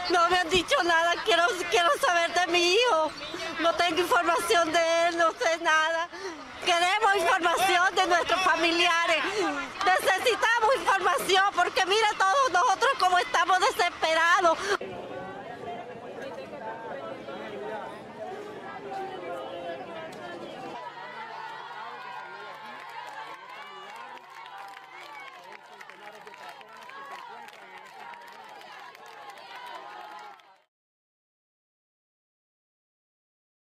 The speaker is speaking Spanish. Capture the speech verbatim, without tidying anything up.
No me han dicho nada, quiero, quiero saber de mi hijo. No tengo información de él, no sé nada. Queremos información de nuestros familiares. Necesitamos información porque mira todos nosotros como estamos desesperados.